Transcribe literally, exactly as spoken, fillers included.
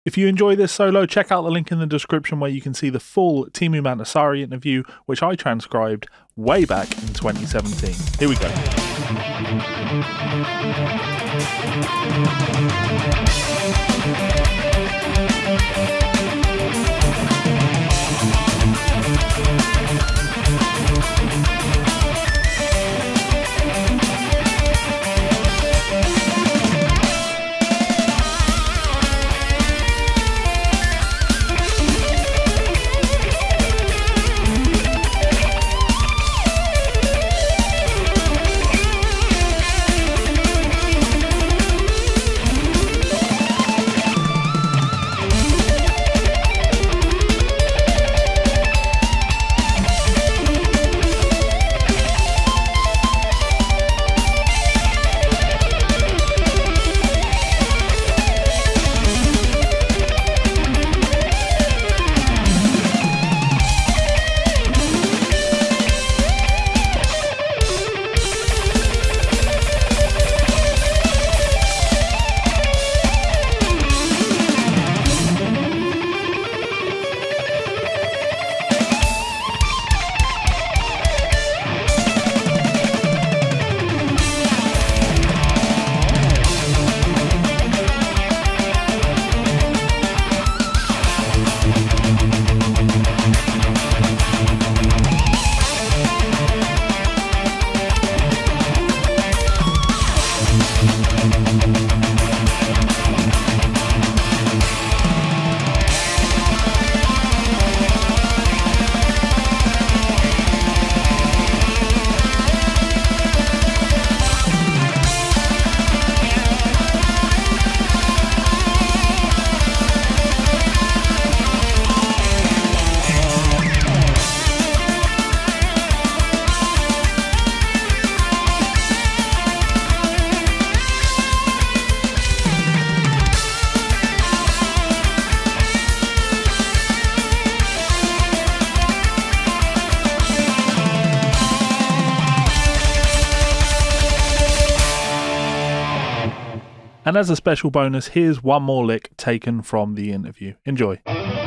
If you enjoy this solo, check out the link in the description where you can see the full Teemu Mantasari interview, which I transcribed way back in twenty seventeen. Here we go. And as a special bonus, here's one more lick taken from the interview. Enjoy.